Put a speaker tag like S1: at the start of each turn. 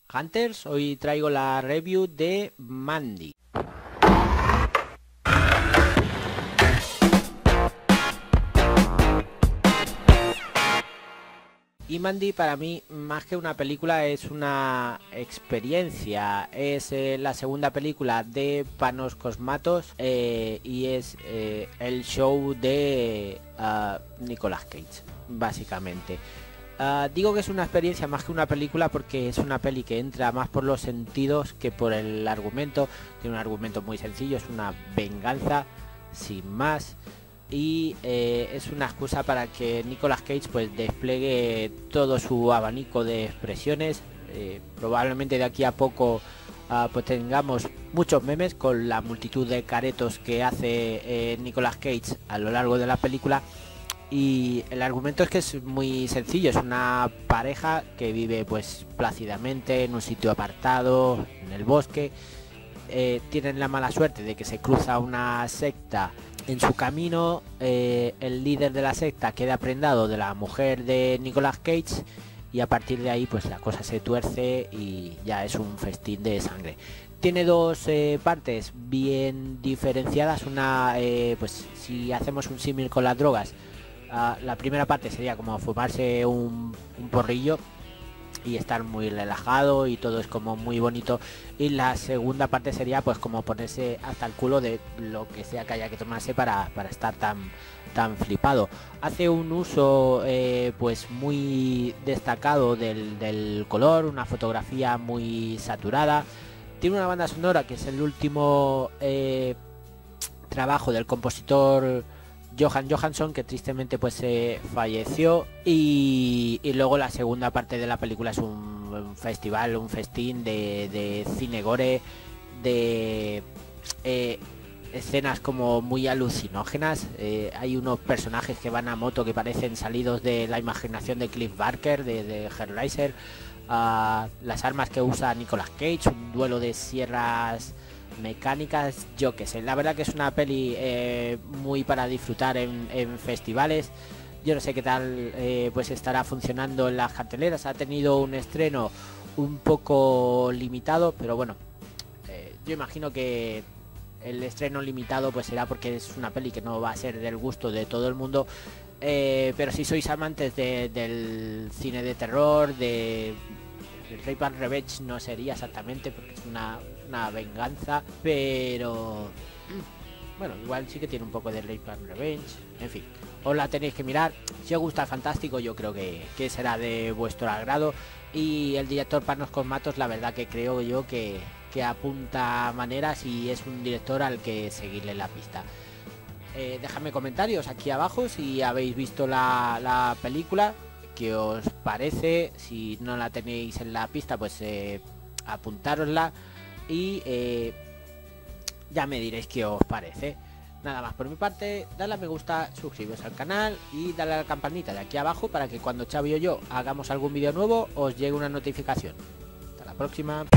S1: Hunters, hoy traigo la review de Mandy. Y Mandy para mí, más que una película, es una experiencia. Es la segunda película de Panos Cosmatos y es el show de Nicolas Cage, básicamente. Digo que es una experiencia más que una película porque es una peli que entra más por los sentidos que por el argumento. Tiene un argumento muy sencillo, es una venganza sin más. Y es una excusa para que Nicolas Cage pues despliegue todo su abanico de expresiones. Probablemente de aquí a poco pues tengamos muchos memes con la multitud de caretos que hace Nicolas Cage a lo largo de la película. Y el argumento es que es muy sencillo, es una pareja que vive pues plácidamente en un sitio apartado, en el bosque. Tienen la mala suerte de que se cruza una secta en su camino. El líder de la secta queda prendado de la mujer de Nicolas Cage y a partir de ahí pues la cosa se tuerce y ya es un festín de sangre. Tiene dos partes bien diferenciadas. Una, pues si hacemos un símil con las drogas, la primera parte sería como fumarse un porrillo y estar muy relajado y todo es como muy bonito, y la segunda parte sería pues como ponerse hasta el culo de lo que sea que haya que tomarse para estar tan flipado. Hace un uso pues muy destacado del color, una fotografía muy saturada. Tiene una banda sonora que es el último trabajo del compositor Jóhann Johansson, que tristemente pues falleció, y luego la segunda parte de la película es un festival, un festín de cine gore, de escenas como muy alucinógenas. Hay unos personajes que van a moto que parecen salidos de la imaginación de Cliff Barker, de Hellraiser. Las armas que usa Nicolas Cage, un duelo de sierras mecánicas, yo que sé. La verdad que es una peli muy para disfrutar en festivales. Yo no sé qué tal pues estará funcionando en las carteleras. Ha tenido un estreno un poco limitado, pero bueno, yo imagino que el estreno limitado pues será porque es una peli que no va a ser del gusto de todo el mundo. Pero si sois amantes del cine de terror, el Rape and Revenge no sería exactamente porque es una venganza, pero bueno, igual sí que tiene un poco de Rape and Revenge. En fin, os la tenéis que mirar. Si os gusta fantástico, yo creo que será de vuestro agrado. Y el director Panos Cosmatos, la verdad que creo yo que apunta maneras y es un director al que seguirle la pista. Dejadme comentarios aquí abajo si habéis visto la película, qué os parece. Si no la tenéis en la pista pues apuntárosla y ya me diréis qué os parece. Nada más por mi parte, dadle a me gusta, suscribiros al canal y dale a la campanita de aquí abajo para que cuando Xavi o yo hagamos algún vídeo nuevo os llegue una notificación. Hasta la próxima.